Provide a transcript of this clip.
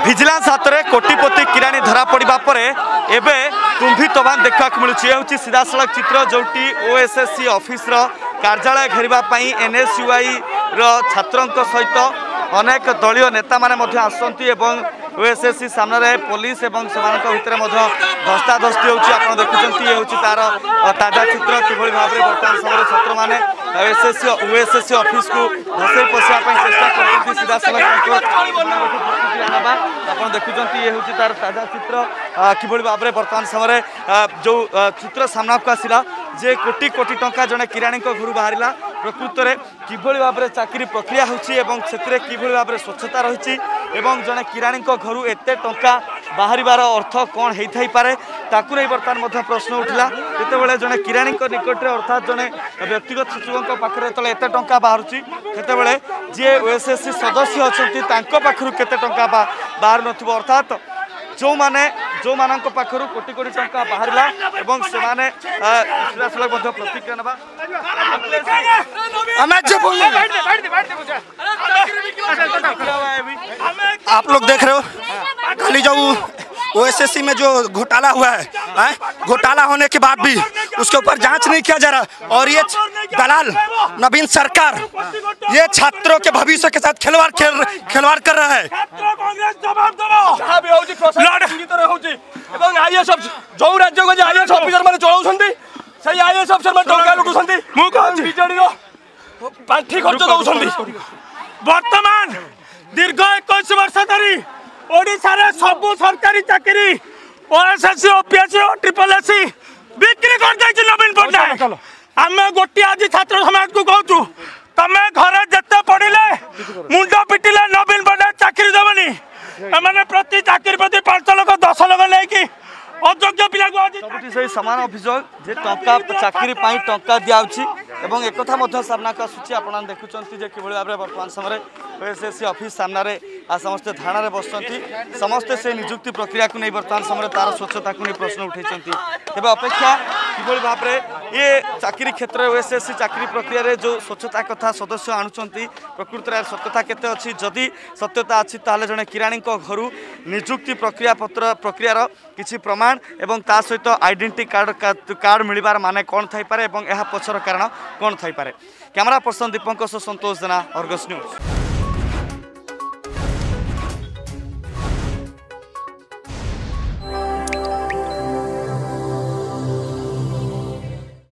Vigilance हाथ में कोटिपति किराणी धरा पड़ा पर एवं तुम्भी तोफान देखा मिलूँ ये सीधासलख चित्र जोटी ओएसएससी ऑफिस कार्यालय घेरवाई एनएसयूआई छात्रों सहित अनेक दलीय नेता माने आसती ओएसएससी सामने पुलिस और भितर धस्ताधस्ती होती देखुं ये हूँ तार ताजा चित्र किभली भाव में बर्तमान समय छात्र मैंने ओएसएससी ऑफिस को धसई पशिया चेष्टा कर सीधासलख आप देखुं ये हूँ तार ताजा चित्र किभली भाव में बर्तमान समय जो चित्र सामना को आसला जे कोटी कोटी टंका जड़े किराणी घर बाहर प्रकृत में किभली भाव में चाकरी प्रक्रिया होची किभली भाव में स्वच्छता रही जड़े किराणी घर एत टंका बाहर अर्थ कौन होता पारे ताकू नहीं बर्तमान प्रश्न उठला जितेबाला जड़े किराणी निकट में अर्थात जड़े व्यक्तिगत सचिवों पाखे जो एत टंका बाहर से जी ओएसएससी सदस्य अच्छा पाखु केते टंका बाहर न अर्थात जो मान पाखर कोटी कोटी टंका बाहरला एवं से सीधासलख प्रतिक्रिया नवा आप लोग देख रहे हो खाली जो ओएसएससी में जो घोटाला हुआ है घोटाला होने के बाद भी उसके ऊपर जांच नहीं किया जा रहा और ये दलाल नवीन सरकार ये छात्रों के भविष्य के साथ खिलवाड़ कर रहा है। जो राज्य को आईएएस ऑफिसर माने चलाउछंती सही आईएएस ऑफिसर माने टंका लुटुछंती मु कहछि बिजेडी रो पाठी खर्च दउछंती वर्तमान दीर्घ 21 वर्ष धरी ओडिशा रे सब सरकारी चाकरी ओएसएससी ओपीएससी और ट्रिपल एससी बिक्री कर दैछि नवीन पट्टनायक आमे गोटी आज छात्र समाज को कहछु तमे घरे जत्ते पढिले मुंड पिटिले नवीन पट्टनायक चाकरी देबनी एमाने प्रति चाकरी प्रति 5 लाख 10 लाख लेकी अयोग्य पिला को सबुठी सही समान अभियोग जे टंका चाकरी पाई टंका दियाउछि एवं एक कथा मध्य सामना का सूची आपण देखुचंती जे किभली भाबरे वर्तमान समय ओएसएससी ऑफिस सामने समस्ते धारणा रे बसचंती समस्ते से नियुक्ति प्रक्रिया को नहीं वर्तमान समय तार स्वच्छता को नहीं प्रश्न उठेचंती तेबे अपेक्षा किभली भाबरे ये चाकरी क्षेत्र ओएसएससी चाकरी प्रक्रिया रे जो स्वच्छता कथा सदस्य आणुचंती प्रकृत रे सत्यता केते अछि जदि सत्यता अछि ताले जने किराणी को घरु नियुक्ति प्रक्रिया पत्र प्रक्रिया किछि प्रमाण एवं ता सहित आइडेंटिटी कार्ड मिलबार माने कौन थाई पारे एवं एहा पछर कारण कौन थाई पारे। Camera person Dipankar Santosh Jena Argus news.